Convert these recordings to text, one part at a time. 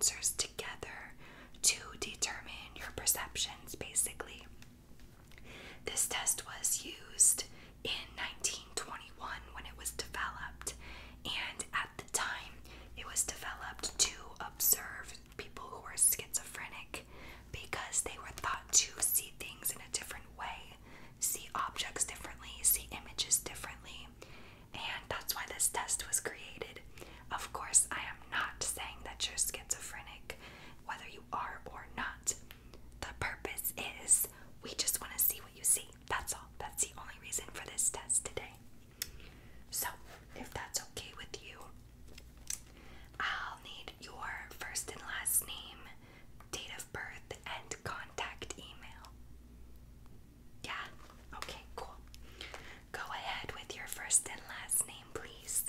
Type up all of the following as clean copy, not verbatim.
answers together to determine your perceptions, basically. This test was used in 1921 when it was developed, and at the time it was developed to observe people who were schizophrenic because they were thought to see things in a different way, see objects differently, see images differently, and that's why this test was created. Of course, I am not saying that you're schizophrenic, whether you are or not. The purpose is we just want to see what you see. That's all. That's the only reason for this test today. So, if that's okay with you, I'll need your first and last name, date of birth, and contact email. Yeah? Okay, cool. Go ahead with your first and last name, please.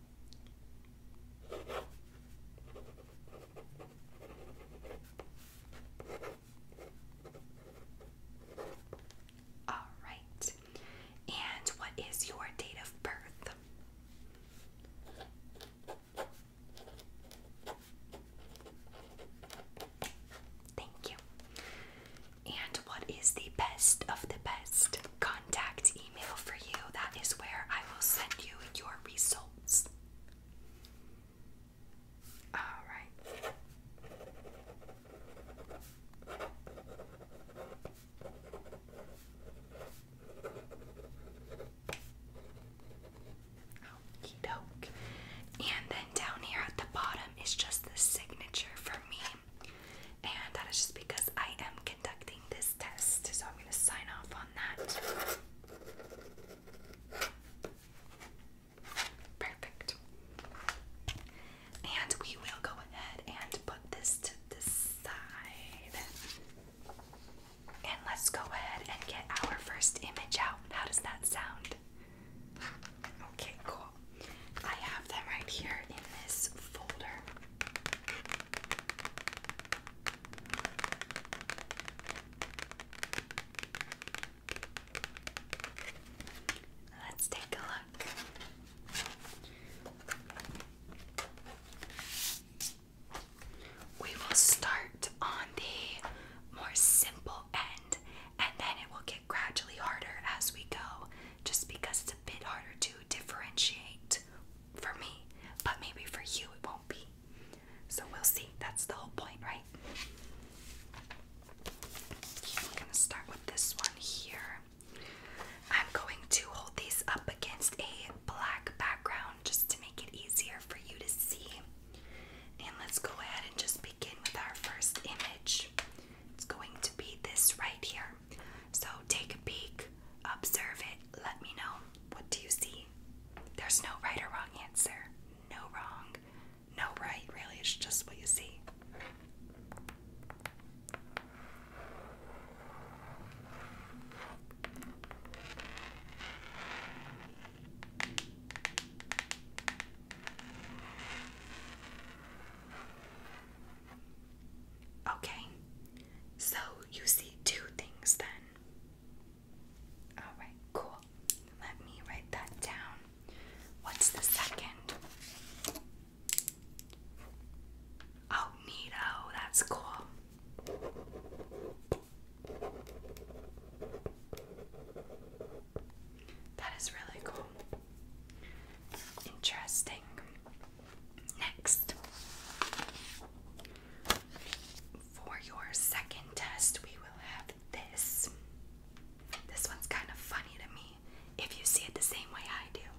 Alright. And what is your date of birth? Thank you. And what is the best of the best contact email for you? That is where I will send you your results. Alright. Okie doke. And then down here at the bottom is just the signature for me. And that is just because I am conducting this test, so I'm going to sign off on that. Perfect. And we will go ahead and put this to the side. And let's go ahead and get our first image out. How does that sound? Okay, cool. I have them right here in this folder. Let's take a look. We will start on the more simple end, and then it will get gradually harder as we go, just because it's a bit harder to differentiate for me, but maybe for you it won't be. So we'll see. That's the whole point, right? I'm going to start with this one here. I'm going to hold these up against a black background just to make it easier for you to see. And let's go ahead and just begin with our first image. It's going to be this right here. So take a peek, observe it, let me know. What do you see? There's no right or wrong answer. No wrong, no right, really. It's just what you see. Okay, so you see two things then. Alright, cool. Let me write that down. What's the second? Oh, neato, that's cool. That is really cool. Interesting. Next. For your second test, we will have this. This one's kind of funny to me, if you see it the same way I do.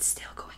it's still going